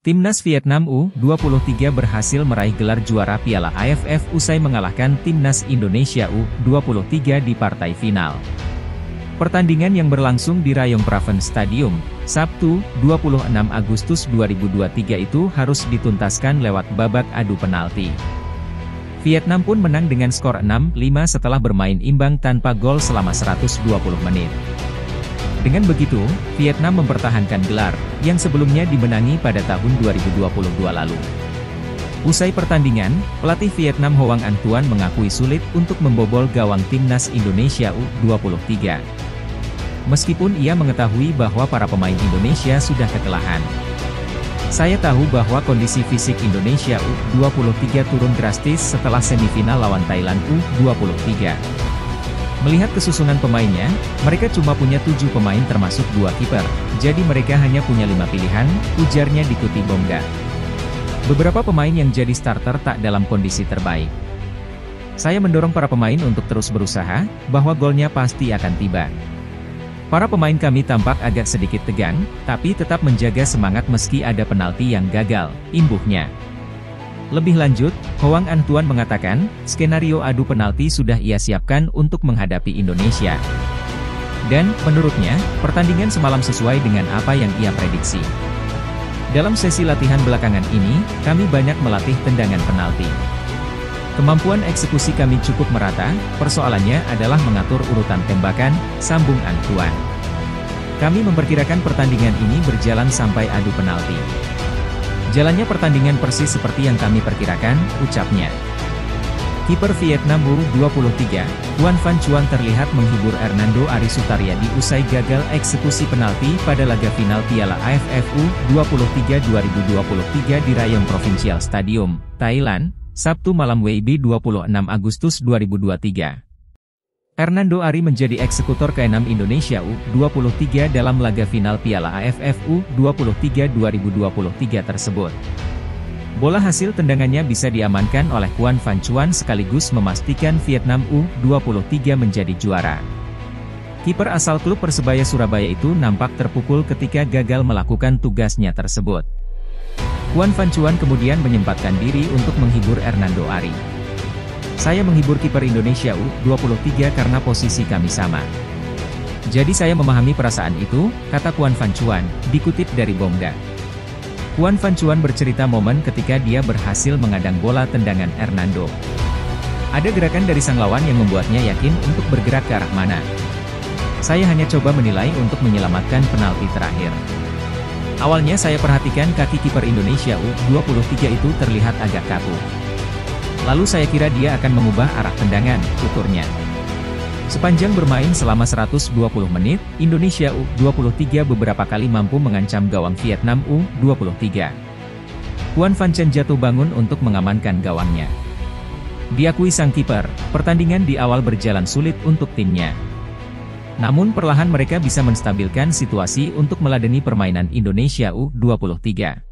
Timnas Vietnam U23 berhasil meraih gelar juara Piala AFF usai mengalahkan Timnas Indonesia U23 di partai final. Pertandingan yang berlangsung di Rayongpraven Stadium, Sabtu, 26 Agustus 2023 itu harus dituntaskan lewat babak adu penalti. Vietnam pun menang dengan skor 6-5 setelah bermain imbang tanpa gol selama 120 menit. Dengan begitu, Vietnam mempertahankan gelar, yang sebelumnya dimenangi pada tahun 2022 lalu. Usai pertandingan, pelatih Vietnam Hoang Anh Tuan mengakui sulit untuk membobol gawang Timnas Indonesia U23. Meskipun ia mengetahui bahwa para pemain Indonesia sudah kelelahan. Saya tahu bahwa kondisi fisik Indonesia U23 turun drastis setelah semifinal lawan Thailand U23. Melihat kesusunan pemainnya, mereka cuma punya 7 pemain termasuk 2 kiper, jadi mereka hanya punya 5 pilihan, ujarnya diikuti Bongga. Beberapa pemain yang jadi starter tak dalam kondisi terbaik. Saya mendorong para pemain untuk terus berusaha, bahwa golnya pasti akan tiba. Para pemain kami tampak agak sedikit tegang, tapi tetap menjaga semangat meski ada penalti yang gagal, imbuhnya. Lebih lanjut, Hoang Anh Tuan mengatakan, skenario adu penalti sudah ia siapkan untuk menghadapi Indonesia. Dan, menurutnya, pertandingan semalam sesuai dengan apa yang ia prediksi. Dalam sesi latihan belakangan ini, kami banyak melatih tendangan penalti. Kemampuan eksekusi kami cukup merata, persoalannya adalah mengatur urutan tembakan, sambung Anh Tuan. Kami memperkirakan pertandingan ini berjalan sampai adu penalti. Jalannya pertandingan persis seperti yang kami perkirakan, ucapnya. Kiper Vietnam U23, Quan Van Chuan terlihat menghibur Hernando Ari Sutaryadi usai gagal eksekusi penalti pada laga final Piala AFF U23 2023 di Rayong Provincial Stadium, Thailand, Sabtu malam WIB 26 Agustus 2023. Hernando Ari menjadi eksekutor ke-6 Indonesia U23 dalam laga final Piala AFF U23 2023 tersebut. Bola hasil tendangannya bisa diamankan oleh Quan Van Chuan sekaligus memastikan Vietnam U23 menjadi juara. Kiper asal klub Persebaya Surabaya itu nampak terpukul ketika gagal melakukan tugasnya tersebut. Quan Van Chuan kemudian menyempatkan diri untuk menghibur Hernando Ari. Saya menghibur kiper Indonesia U23 karena posisi kami sama. Jadi saya memahami perasaan itu, kata Quan Van Chuan, dikutip dari Bongga. Quan Van Chuan bercerita momen ketika dia berhasil mengadang bola tendangan Hernando. Ada gerakan dari sang lawan yang membuatnya yakin untuk bergerak ke arah mana. Saya hanya coba menilai untuk menyelamatkan penalti terakhir. Awalnya saya perhatikan kaki kiper Indonesia U23 itu terlihat agak kaku. Lalu saya kira dia akan mengubah arah tendangan, tuturnya. Sepanjang bermain selama 120 menit, Indonesia U23 beberapa kali mampu mengancam gawang Vietnam U23. Quan Van Chuan jatuh bangun untuk mengamankan gawangnya. Diakui sang kiper, pertandingan di awal berjalan sulit untuk timnya. Namun perlahan mereka bisa menstabilkan situasi untuk meladeni permainan Indonesia U23.